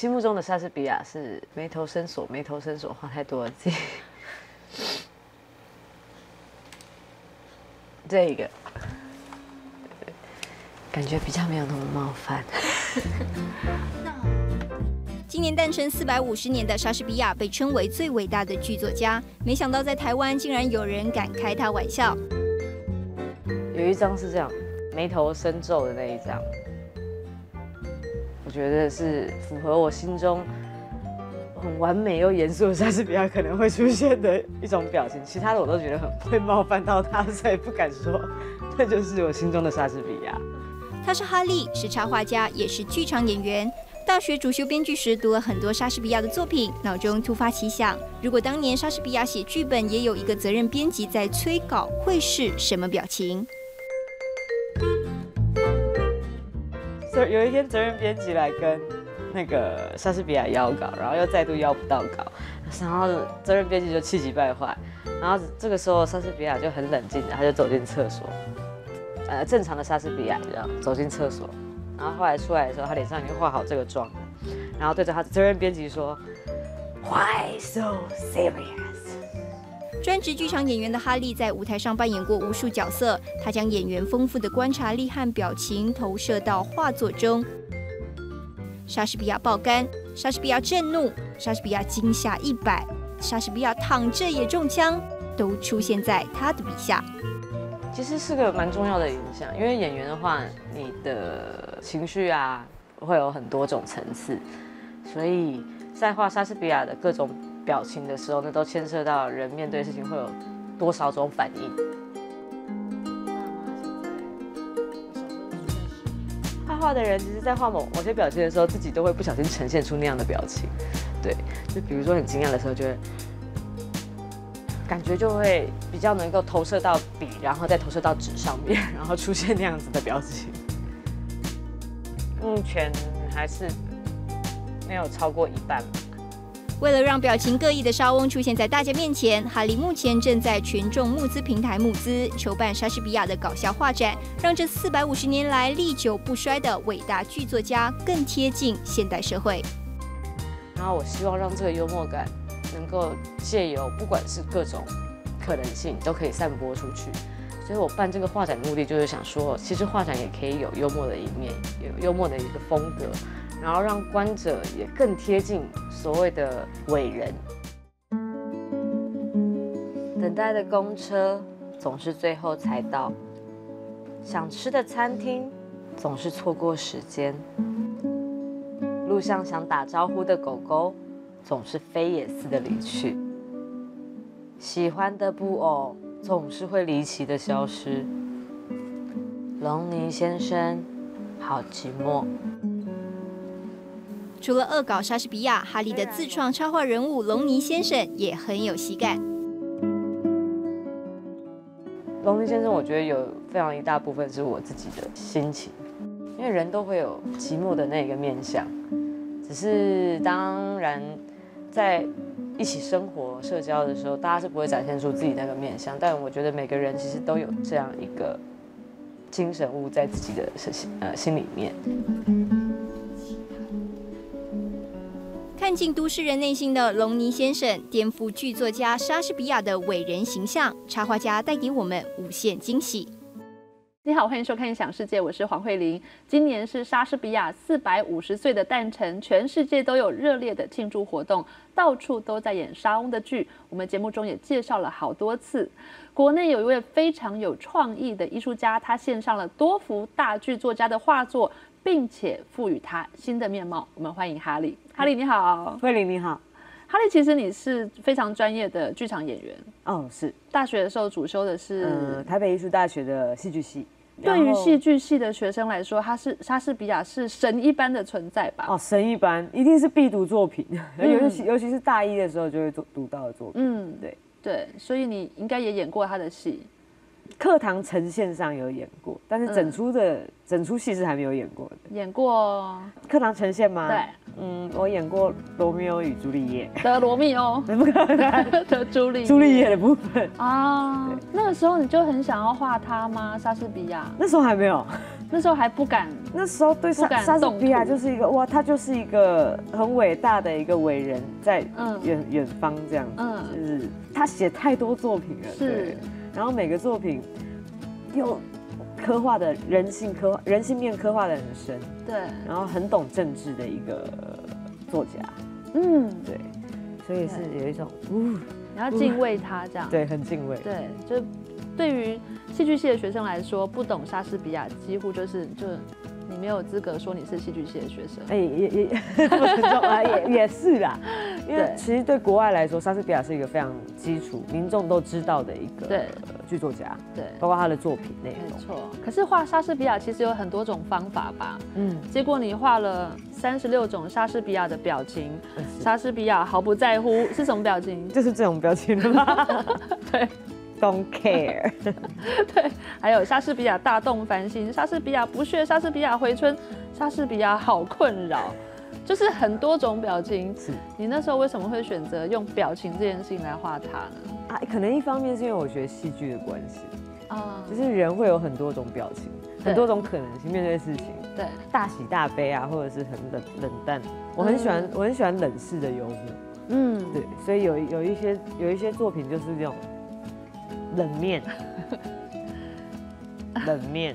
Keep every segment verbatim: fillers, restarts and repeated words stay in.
心目中的莎士比亚是眉头深锁，眉头深锁，画太多了字。这一个感觉比较没有那么冒犯。 今年诞辰四百五十年的莎士比亚被称为最伟大的剧作家，没想到在台湾竟然有人敢开他玩笑。 有一张是这样，眉头深皱的那一张，我觉得是符合我心中很完美又严肃的莎士比亚可能会出现的一种表情。其他的我都觉得很会冒犯到他，所以不敢说。这就是我心中的莎士比亚。 他是哈利，是插画家，也是剧场演员。大学主修编剧时，读了很多莎士比亚的作品，脑中突发奇想：如果当年莎士比亚写剧本，也有一个责任编辑在催稿，会是什么表情？ 有一天，责任编辑来跟那个莎士比亚邀稿，然后又再度邀不到稿，然后责任编辑就气急败坏。然后这个时候，莎士比亚就很冷静的，他就走进厕所。呃，正常的莎士比亚这样走进厕所。然后后来出来的时候，他脸上已经化好这个妆了，然后对着他责任编辑说 ：“Why so serious？” 专职剧场演员的哈利在舞台上扮演过无数角色，他将演员丰富的观察力和表情投射到画作中。莎士比亚爆肝，莎士比亚震怒，莎士比亚惊吓一百，莎士比亚躺着也中枪，都出现在他的笔下。 其实是个蛮重要的影响，因为演员的话，你的情绪啊会有很多种层次，所以在画莎士比亚的各种表情的时候呢，都牵涉到人面对事情会有多少种反应。画画的人其实，在画某某些表情的时候，自己都会不小心呈现出那样的表情。对，就比如说很惊讶的时候，就会。感觉就会比较能够投射到笔，然后再投射到纸上面，然后出现那样子的表情。目前还是没有超过一半。 为了让表情各异的莎翁出现在大家面前，哈利目前正在群众募资平台募资，筹办莎士比亚的搞笑画展，让这四百五十年来历久不衰的伟大剧作家更贴近现代社会。 然后我希望让这个幽默感。能够借由不管是各种可能性，都可以散播出去。所以我办这个画展的目的就是想说，其实画展也可以有幽默的一面，有幽默的一个风格，然后让观者也更贴近所谓的伟人。等待的公车总是最后才到，想吃的餐厅总是错过时间，路上想打招呼的狗狗。总是飞也似的离去，喜欢的布偶总是会离奇的消失。隆尼先生，好寂寞。 除了恶搞莎士比亚，哈利的自创插画人物隆尼先生也很有喜感。 隆尼先生，我觉得有非常一大部分是我自己的心情，因为人都会有寂寞的那个面向，只是当然。在一起生活、社交的时候，大家是不会展现出自己那个面向。但我觉得每个人其实都有这样一个精神物在自己的呃心里面。 看尽都市人内心的隆尼先生，颠覆剧作家莎士比亚的伟人形象，插画家带给我们无限惊喜。 你好，欢迎收看《想世界》，我是黄慧玲。今年是莎士比亚四百五十岁的诞辰，全世界都有热烈的庆祝活动，到处都在演莎翁的剧。我们节目中也介绍了好多次。国内有一位非常有创意的艺术家，他献上了多幅大剧作家的画作，并且赋予他新的面貌。我们欢迎哈利。哈利你好。 慧玲你好。 哈利，其实你是非常专业的剧场演员。 哦，是。 大学的时候主修的是呃台北艺术大学的戏剧系。 对于戏剧系的学生来说，他是莎士比亚是神一般的存在吧？ 哦，神一般，一定是必读作品，嗯、尤其尤其是大一的时候就会读到的作品。嗯，对对，所以你应该也演过他的戏。 课堂呈现上有演过，但是整出的、嗯、整出戏是还没有演过的。 演过课堂呈现吗？ 对， 嗯，我演过《罗密欧与朱丽叶》 的罗密欧， 不可能的朱丽朱丽叶的部分啊。那个时候你就很想要画他吗？莎士比亚？ 那时候还没有， 那时候还不敢， 那时候对莎莎士比亚就是一个哇，他就是一个很伟大的一个伟人，在远远、嗯、方这样子，嗯，就是他写太多作品了，是，然后每个作品又刻画的人性刻画人性面刻画的很深，对，然后很懂政治的一个作家，嗯，对，所以是有一种呜， 你要敬畏他这样， 对，很敬畏， 对，就对于戏剧系的学生来说，不懂莎士比亚几乎就是就你没有资格说你是戏剧系的学生。 哎、欸，也也这么沉重啊，也也是啦，因为其实对国外来说，莎士比亚是一个非常基础、民众都知道的一个对剧作家，对，包括他的作品内容。 没错。可是画莎士比亚其实有很多种方法吧？嗯。结果你画了三十六种莎士比亚的表情，莎士比亚毫不在乎是什么表情？ 就是这种表情了吗？ 对。 Don't care 。 对，还有莎士比亚大动凡心，莎士比亚不屑，莎士比亚回春，莎士比亚好困扰，就是很多种表情。是，你那时候为什么会选择用表情这件事情来画它呢？ 啊，可能一方面是因为我学戏剧的关系啊，就是人会有很多种表情，很多种可能性面对事情，对，大喜大悲啊，或者是很冷冷淡。我很喜欢，嗯、我很喜欢冷式的幽默，嗯，对，所以有有一些有一些作品就是这种。冷面，冷面，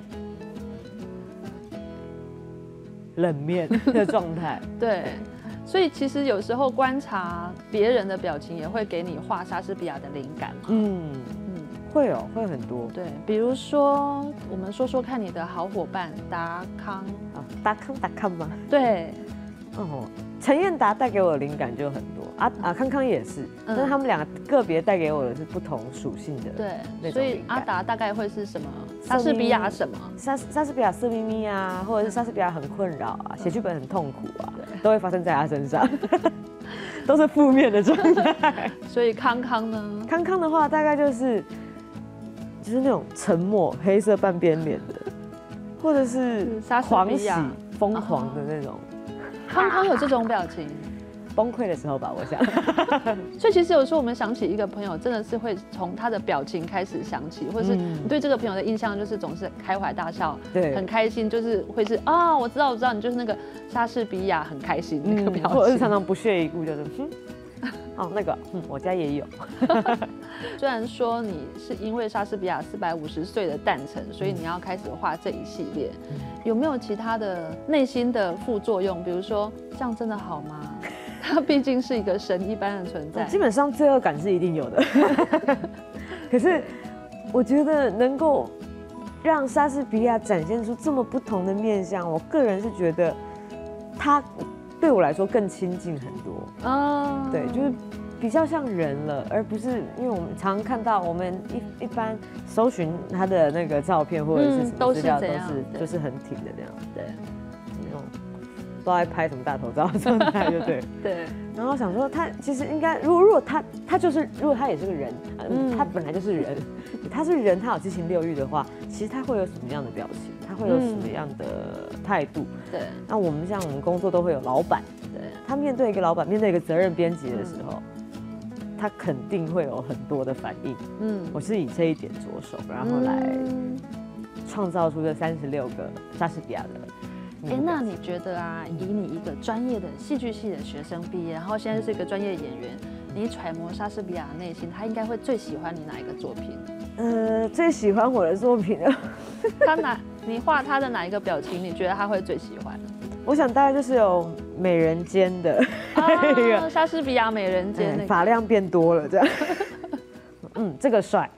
冷面的状态。 对，所以其实有时候观察别人的表情，也会给你画莎士比亚的灵感嘛。嗯嗯，会有，会很多。 对，比如说，我们说说看你的好伙伴达康啊，达康达康吗？ 对， 哦，陈彦达带给我的灵感就很多。啊啊，康康也是，但是他们两个个别带给我的是不同属性的。 对，所以阿达大概会是什么？莎士比亚什么？ 莎莎士比亚色眯眯啊，或者是莎士比亚很困扰啊，写剧本很痛苦啊，都会发生在他身上，都是负面的状态。 所以康康呢？ 康康的话，大概就是就是那种沉默、黑色半边脸的，或者是狂喜、疯狂的那种。 康康有这种表情。 崩溃的时候吧，我想。 所以其实有时候我们想起一个朋友，真的是会从他的表情开始想起，或者是你对这个朋友的印象就是总是开怀大笑，对，很开心，就是会是啊，我知道，我知道，你就是那个莎士比亚很开心那个表情， 或者是常常不屑一顾，就是嗯，哦那个，嗯，我家也有。 虽然说你是因为莎士比亚四百五十岁的诞辰，所以你要开始画这一系列，有没有其他的内心的副作用？比如说这样真的好吗？他毕竟是一个神一般的存在， 基本上罪恶感是一定有的。可是我觉得能够让莎士比亚展现出这么不同的面向，我个人是觉得他对我来说更亲近很多。哦，对，就是比较像人了，而不是因为我们常常看到我们一一般搜寻他的那个照片或者是什么资料，都是就是很挺的这样。对。都在拍什么大头照状态，就对。对。然后想说他其实应该，如果如果他他就是如果他也是个人，嗯，他本来就是人，他是人，他有七情六欲的话，其实他会有什么样的表情？他会有什么样的态度？对。那我们像我们工作都会有老板，对，他面对一个老板，面对一个责任编辑的时候，他肯定会有很多的反应。嗯，我是以这一点着手，然后来创造出这三十六个莎士比亚的。 哎、欸，那你觉得啊，以你一个专业的戏剧系的学生毕业，然后现在是一个专业演员，你揣摩莎士比亚的内心，他应该会最喜欢你哪一个作品？ 呃，最喜欢我的作品呢？ 他哪？你画他的哪一个表情，你觉得他会最喜欢？ 我想大概就是有美人尖的， 啊，莎士比亚美人尖、那個， 发量变多了这样。嗯，这个帅。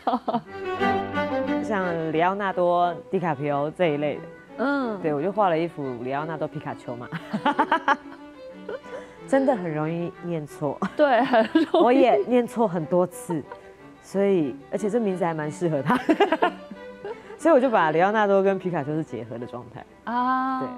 像里奥纳多·迪卡皮欧这一类的。嗯，对，我就画了一幅里奥纳多皮卡丘嘛，真的很容易念错， 对，很容易， 我也念错很多次，所以而且这名字还蛮适合他，所以我就把里奥纳多跟皮卡丘是结合的状态啊，对。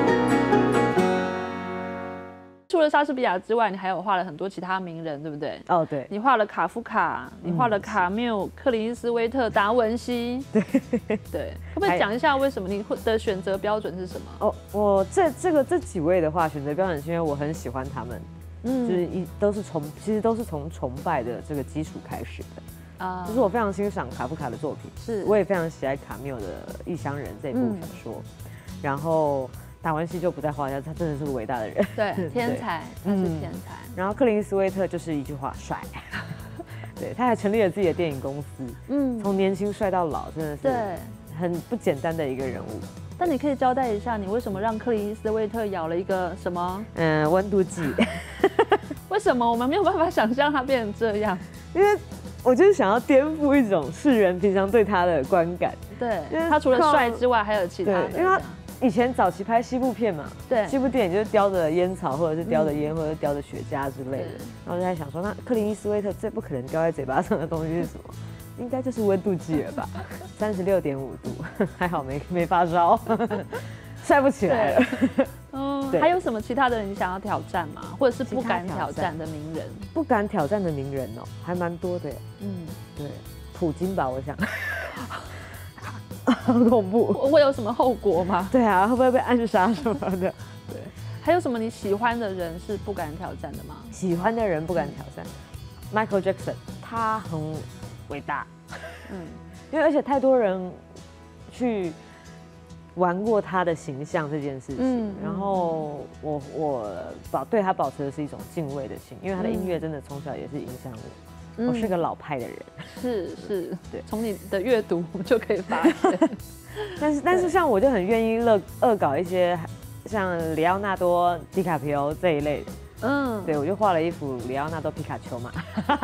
除了莎士比亚之外，你还有画了很多其他名人，对不对？ 哦，对。 你画了卡夫卡，你画了卡缪、嗯、克林斯威特、达文西。对对，可不可以讲一下为什么你的选择标准是什么？ 哦，我这这个这几位的话，选择标准是因为我很喜欢他们，嗯，就是一都是从其实都是从崇拜的这个基础开始的。 啊， 就是我非常欣赏卡夫卡的作品， 是， 我也非常喜爱卡缪的《异乡人》这部小说。嗯、然后达文西就不在话下，他真的是个伟大的人， 对，天才，他是天才。嗯、 然后克林斯威特就是一句话，帅。对，他还成立了自己的电影公司，嗯，从年轻帅到老，真的是对，很不简单的一个人物。 但你可以交代一下，你为什么让克林斯威特咬了一个什么？ 嗯，温度计。 为什么我们没有办法想象他变成这样？ 因为我就是想要颠覆一种世人平常对他的观感。 对，他除了帅之外，还有其他的。 因为他以前早期拍西部片嘛， 对， 西部电影就是叼着烟草，或者是叼着烟，或者是叼着雪茄之类的。然后我就在想说，那克林斯威特最不可能叼在嘴巴上的东西是什么？应该就是温度计了吧，三十六点五度，还好没没发烧，晒不起来了。 嗯，还有什么其他的人你想要挑战吗？或者是不敢挑战的名人？ 不敢挑战的名人哦，还蛮多的耶。嗯，对，普京吧，我想。好恐怖！ 会有什么后果吗？ 对啊，会不会被暗杀什么的？ 对，还有什么你喜欢的人是不敢挑战的吗？ 喜欢的人不敢挑战、嗯、，Michael Jackson， 他很伟大，嗯，因为而且太多人去玩过他的形象这件事情，嗯、然后我我保对他保持的是一种敬畏的心，因为他的音乐真的从小也是影响我。我是个老派的人， 是是，对，从你的阅读就可以发现。 但是但是像我就很愿意恶恶搞一些像里奥纳多、迪卡皮欧这一类的，嗯，对我就画了一幅里奥纳多皮卡丘嘛，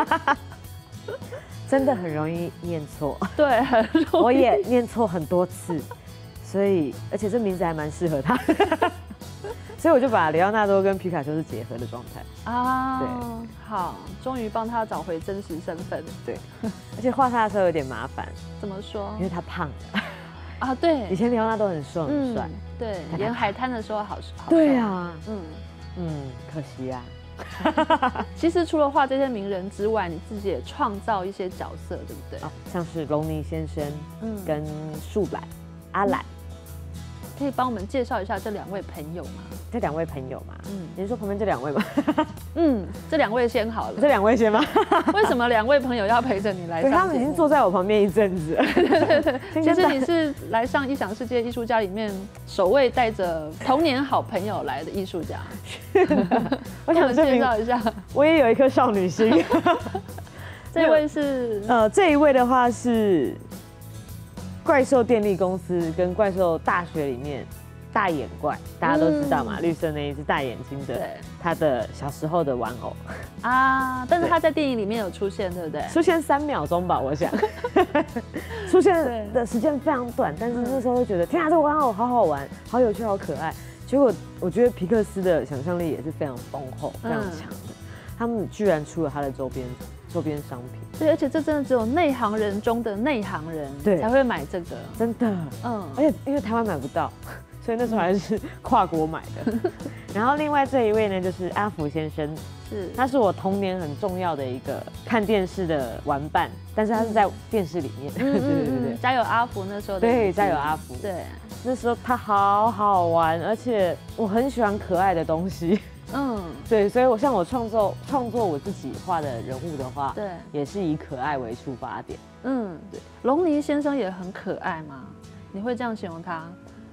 真的很容易念错， 对，很容易， 我也念错很多次，所以而且这名字还蛮适合他的。所以我就把里奥纳多跟皮卡丘是结合的状态啊，对，好，终于帮他找回真实身份， 对，而且画他的时候有点麻烦， 怎么说？ 因为他胖了啊，对， 以前里奥纳多很瘦很帅， 对，演海滩的时候好，好对啊，嗯嗯，可惜啊。 其实除了画这些名人之外，你自己也创造一些角色，对不对？ 哦，像是龙尼先生，嗯，跟树懒、阿懒。 可以帮我们介绍一下这两位朋友吗？ 这两位朋友嘛，嗯，你是说旁边这两位吗？ 嗯，这两位先好了。 这两位先吗？ 为什么两位朋友要陪着你来上？ 他们已经坐在我旁边一阵子了。 对对对，其实你是来上异想世界艺术家里面首位带着童年好朋友来的艺术家。 我想介绍一下， 我也有一颗少女心。 这位是呃，这一位的话是。怪兽电力公司跟怪兽大学里面大眼怪，大家都知道嘛，嗯、绿色那一只大眼睛的，他的小时候的玩偶啊，但是他在电影里面有出现，对不对？ 出现三秒钟吧，我想，出现的时间非常短，但是那时候会觉得，天啊，这个玩偶好好玩，好有趣，好可爱。结果我觉得皮克斯的想象力也是非常丰厚、非常强的，嗯、他们居然出了他的周边。周边商品， 对，而且这真的只有内行人中的内行人才会买这个， 真的，嗯，而且因为台湾买不到，所以那时候还是跨国买的。然后另外这一位呢，就是阿福先生，是，他是我童年很重要的一个看电视的玩伴，但是他是在电视里面，对对对对， 加油阿福那时候的， 对，加油阿福， 对， 那时候他好好玩，而且我很喜欢可爱的东西。嗯，对，所以我像我创作创作我自己画的人物的话，对，也是以可爱为出发点。 嗯，对，龙尼先生也很可爱吗？你会这样形容他？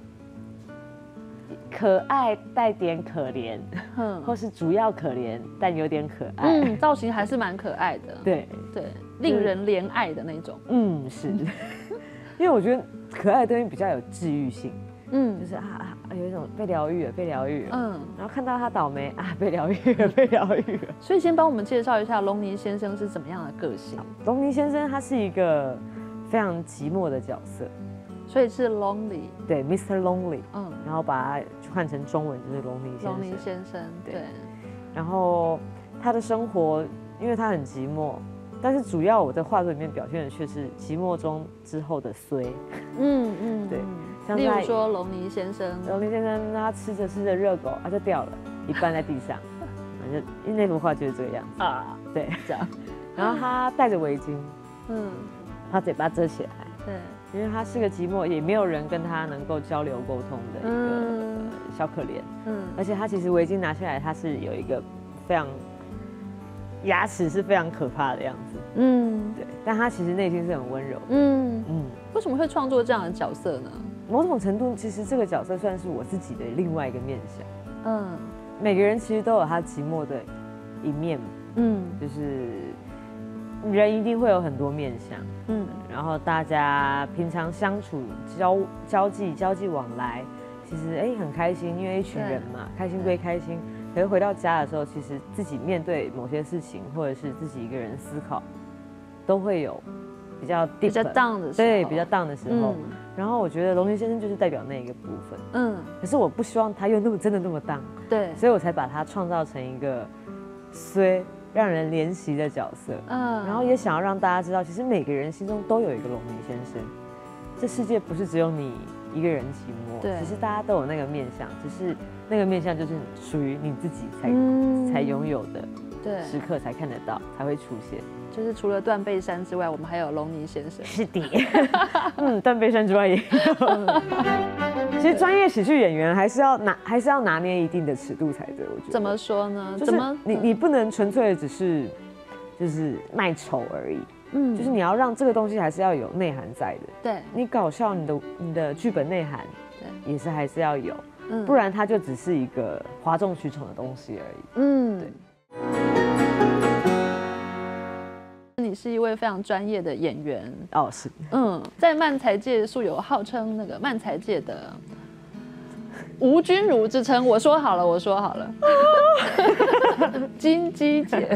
可爱带点可怜，嗯，或是主要可怜但有点可爱。 嗯，造型还是蛮可爱的。 对对，令人怜爱的那种。 嗯，是，因为我觉得可爱的东西比较有治愈性。嗯，就是啊啊，有一种被疗愈了，被疗愈了。嗯，然后看到他倒霉啊，被疗愈了，被疗愈了。 所以先帮我们介绍一下龙尼先生是怎么样的个性。 龙尼先生他是一个非常寂寞的角色， 所以是 lonely。 对 ，mister Lonely。嗯，然后把它换成中文就是龙尼先生。 龙尼先生，对。对， 然后他的生活，因为他很寂寞。但是主要我在画作里面表现的却是寂寞中之后的衰，嗯嗯，对， 像例如说龙尼先生， 龙尼先生他吃着吃着热狗，他就掉了一半在地上，就因为那幅画就是这个样子啊，对，这样，然后他戴着围巾，嗯，他嘴巴遮起来，对，因为他是个寂寞，也没有人跟他能够交流沟通的一个、嗯、小可怜，嗯，而且他其实围巾拿下来，他是有一个非常牙齿是非常可怕的样子。 嗯， 对，但他其实内心是很温柔的。 嗯嗯， 为什么会创作这样的角色呢？ 某种程度，其实这个角色算是我自己的另外一个面向。 嗯每个人其实都有他寂寞的一面， 嗯就是人一定会有很多面向。 嗯然后大家平常相处、交交际、交际往来，其实哎很开心，因为一群人嘛，开心归开心。可是回到家的时候，其实自己面对某些事情，或者是自己一个人思考，都会有比较 deep, 比较 down 的时候， 对，比较 down 的时候。 嗯然后我觉得龙林先生就是代表那一个部分， 嗯， 可是我不希望他又那么真的那么 down， 对， 所以我才把他创造成一个虽让人怜惜的角色。 嗯， 然后也想要让大家知道，其实每个人心中都有一个龙林先生，这世界不是只有你一个人寂寞， 对其实大家都有那个面相，只是那个面相就是属于你自己才、 嗯才拥有的对， 时刻才看得到，才会出现。 就是除了断背山之外，我们还有龙尼先生。 是的，嗯，断背山之外也有。其实专业喜剧演员还是要拿，还是要拿捏一定的尺度才对，我觉得。 怎么说呢？ 就是怎么你你不能纯粹的只是就是卖丑而已， 嗯就是你要让这个东西还是要有内涵在的。 对你搞笑，你的你的剧本内涵对， 也是还是要有， 嗯不然它就只是一个哗众取宠的东西而已。 嗯对。 你是一位非常专业的演员， 哦，是， 嗯，在漫才界素有号称那个漫才界的吴君如之称。我说好了，我说好了，金鸡姐。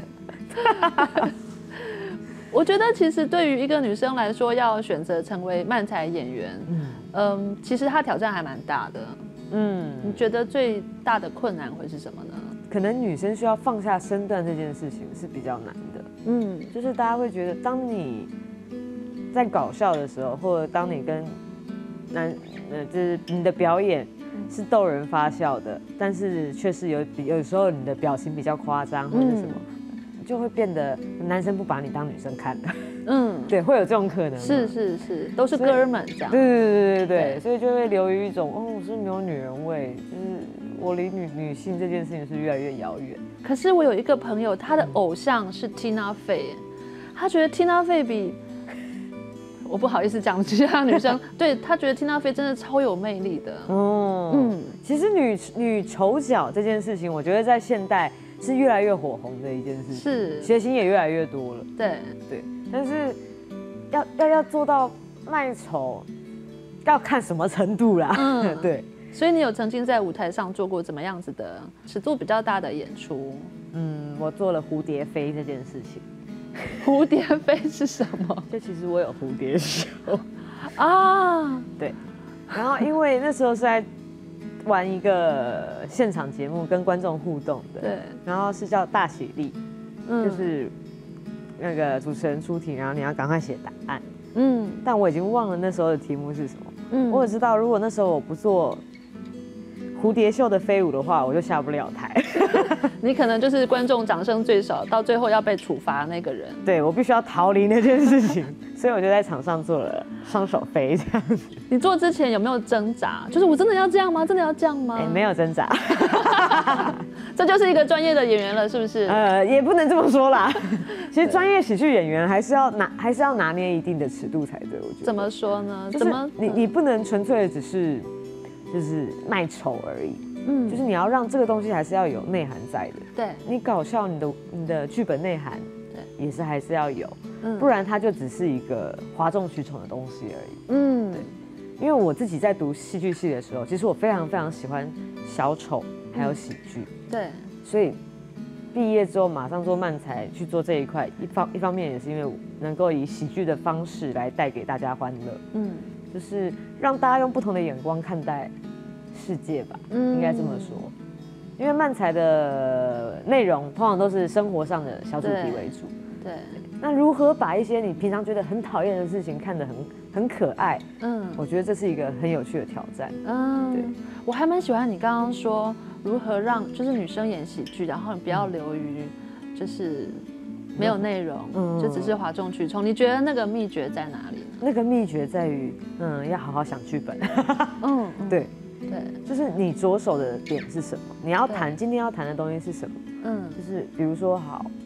我觉得其实对于一个女生来说，要选择成为漫才演员， 嗯嗯，其实她挑战还蛮大的。 嗯， 你觉得最大的困难会是什么呢？ 可能女生需要放下身段这件事情是比较难的。 嗯就是大家会觉得，当你在搞笑的时候，或者当你跟男呃，就是你的表演是逗人发笑的，但是却是有有时候你的表情比较夸张或者什么，就会变得男生不把你当女生看了。 嗯， 对，会有这种可能。 是是是，都是哥们这样。 对对对对对对对，所以就会流于一种哦，我是没有女人味，就是我离女女性这件事情是越来越遥远。 可是我有一个朋友，他的偶像是 Tina Fey，他觉得 Tina Fey 比我不好意思讲其他女生，对他觉得 Tina Fey 真的超有魅力的。 哦，嗯，其实女女丑角这件事情，我觉得在现代是越来越火红的一件事情， 是谐星也越来越多了。 对对，但是要要要做到卖丑，要看什么程度啦。嗯，对。 所以你有曾经在舞台上做过怎么样子的尺度比较大的演出？ 嗯，我做了蝴蝶飞这件事情。 蝴蝶飞是什么？ 就其实我有蝴蝶袖啊， 对。然后因为那时候是在玩一个现场节目，跟观众互动的， 对。 然后是叫大喜力，嗯，就是那个主持人出题，然后你要赶快写答案，嗯。但我已经忘了那时候的题目是什么，嗯。我只知道如果那时候我不做蝴蝶袖的飞舞的话，我就下不了台。 你可能就是观众掌声最少，到最后要被处罚那个人。 对，我必须要逃离那件事情，所以我就在场上做了双手飞这样子。 你做之前有没有挣扎？就是我真的要这样吗？真的要这样吗？ 哎，没有挣扎。 这就是一个专业的演员了，是不是？ 呃，也不能这么说啦。其实专业喜剧演员还是要拿，还是要拿捏一定的尺度才对。我觉得。 怎么说呢？ 就是你你不能纯粹的只是就是卖丑而已。嗯，就是你要让这个东西还是要有内涵在的。 对，你搞笑，你的你的剧本内涵，对，也是还是要有，嗯，不然它就只是一个哗众取宠的东西而已。嗯，对。因为我自己在读戏剧系的时候，其实我非常非常喜欢小丑还有喜剧。嗯、 对， 所以毕业之后马上做漫才去做这一块，一方一方面也是因为能够以喜剧的方式来带给大家欢乐。嗯，就是让大家用不同的眼光看待世界吧，应该这么说。因为漫才的内容通常都是生活上的小主题为主。 对。对， 那如何把一些你平常觉得很讨厌的事情看得很很可爱？嗯，我觉得这是一个很有趣的挑战。嗯，对， 我还蛮喜欢你刚刚说如何让就是女生演喜剧，然后你不要流于就是没有内容，嗯、就只是哗众取宠。你觉得那个秘诀在哪里呢？ 那个秘诀在于，嗯，要好好想剧本。嗯，对。 对， 就是你着手的点是什么？你要谈今天要谈的东西是什么？嗯，就是比如说好，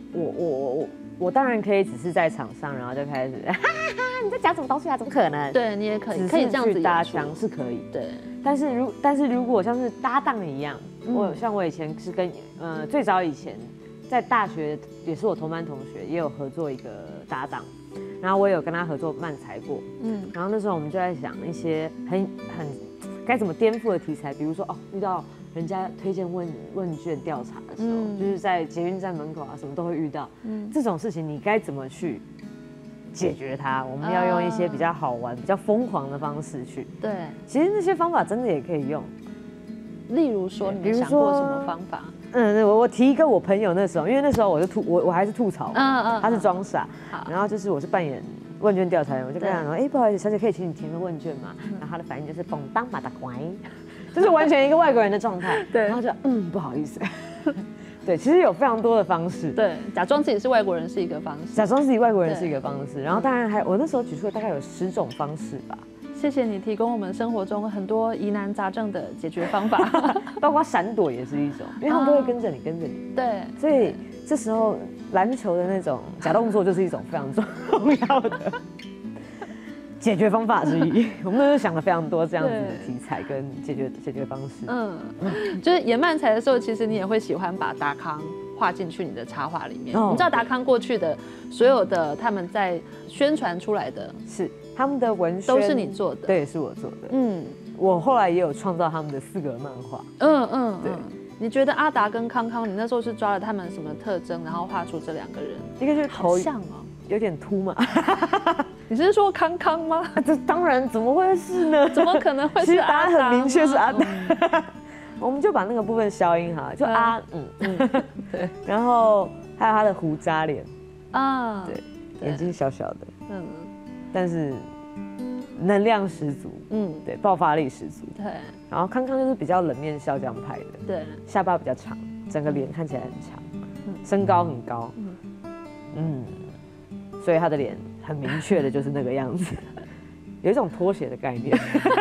我我我我当然可以只是在场上，然后就开始哈哈哈，你在讲什么东西啊？怎么可能？ 对你也可以， 只可以这样子是搭腔是可以， 对。 但是如但是如果像是搭档一样， 嗯、 我像我以前是跟呃最早以前在大学也是我同班同学，也有合作一个搭档，然后我也有跟他合作漫才过，嗯，然后那时候我们就在想一些很很该怎么颠覆的题材，比如说哦遇到人家推荐问问卷调查的时候，嗯、就是在捷运站门口啊什么都会遇到，嗯，这种事情你该怎么去解决它？我们要用一些比较好玩、比较疯狂的方式去。 对， 其实那些方法真的也可以用。 例如说，你们想过什么方法？ 嗯，我我提一个我朋友那时候，因为那时候我就吐我我还是吐槽，嗯嗯，他是装傻，然后就是我是扮演问卷调查人，我就跟他说，哎，不好意思，小姐可以请你填个问卷吗？然后他的反应就是蹦当马达乖，就是完全一个外国人的状态。对，然后就嗯不好意思。对，其实有非常多的方式。 对，假装自己是外国人是一个方式， 假装自己外国人是一个方式。然后当然还，我那时候举出了大概有十种方式吧。 谢谢你提供我们生活中很多疑难杂症的解决方法， 包括闪躲也是一种，因为他们都会跟着你，跟着你。 对， 所以这时候篮球的那种假动作就是一种非常重要的解决方法之一。我们都是想了非常多这样子的题材跟解决解决方式。嗯， 就是演漫才的时候，其实你也会喜欢把达康画进去你的插画里面。哦、你知道达康过去的所有的他们在宣传出来的是他们的文宣都是你做的， 对，是我做的。嗯，我后来也有创造他们的四格漫画。 嗯嗯，对。你觉得阿达跟康康，你那时候是抓了他们什么特征，然后画出这两个人？ 一个就是头像哦， 有点秃嘛。 你是说康康吗？ 这当然，怎么会是呢？ 怎么可能会是阿达？ 其实答案很明确是阿达。嗯、我们就把那个部分消音哈，就阿嗯嗯对，然后还有他的胡渣脸啊，对，眼睛小小的，嗯，但是能量十足，嗯，对，爆发力十足，对。然后康康就是比较冷面笑匠派的，对，下巴比较长，整个脸看起来很长，身高很高，嗯，所以他的脸很明确的就是那个样子，有一种拖鞋的概念。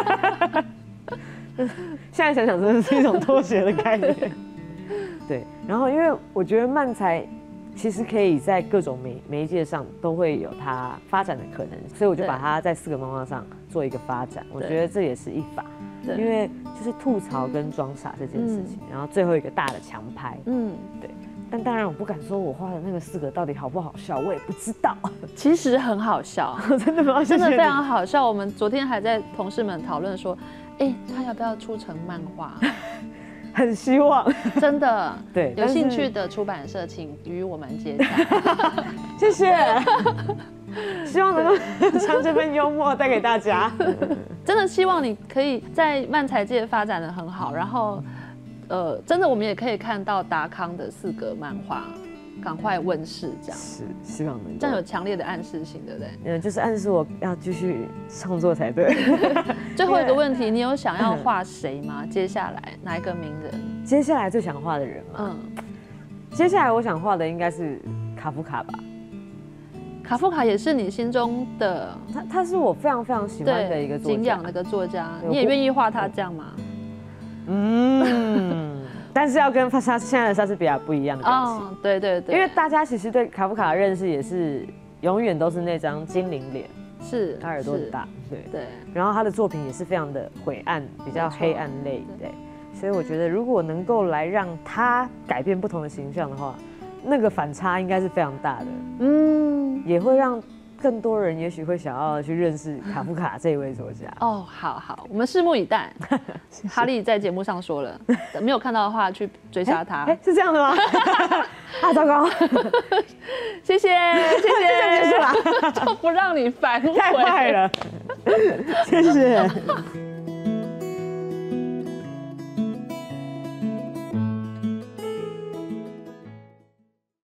现在想想，真的是一种拖鞋的概念。对，然后因为我觉得漫才其实可以在各种媒媒介上都会有它发展的可能，所以我就把它在四个漫画上做一个发展。我觉得这也是一法，因为就是吐槽跟装傻这件事情，嗯、然后最后一个大的强拍，嗯，对。但当然我不敢说我画的那个四个到底好不好笑，我也不知道。 其实很好笑， 真的吗？ 真的非常好笑。我们昨天还在同事们讨论说，哎，他要不要出成漫画？ 很希望， 真的， 对， 有兴趣的出版社请与我们接洽。 谢谢，希望能够将这份幽默带给大家。 真的希望你可以在漫才界发展得很好，然后，呃，真的我们也可以看到达康的四格漫画赶快问世，这样是希望能这样有强烈的暗示性，对不对？ 嗯，就是暗示我要继续创作才对。 最后一个问题，你有想要画谁吗？接下来哪一个名人？ 接下来最想画的人吗？嗯，接下来我想画的应该是卡夫卡吧。 卡夫卡也是你心中的， 他他是我非常非常喜欢的一个作家， 敬仰的一个作家。你也愿意画他这样吗？ 嗯。但是要跟莎现在的莎士比亚不一样的东西， 哦，对对对， 因为大家其实对卡夫卡的认识也是永远都是那张精灵脸， 是他耳朵很大，对对， 然后他的作品也是非常的晦暗，比较黑暗类，对，所以我觉得如果能够来让他改变不同的形象的话，那个反差应该是非常大的，嗯，也会让更多人也许会想要去认识卡夫卡这一位作家。 哦，好好，我们拭目以待。哈利在节目上说了，没有看到的话去追杀他。 哎，是这样的吗？啊，糟糕！ 谢谢，谢谢， 结束了， 就不让你反悔， 太坏了。谢谢。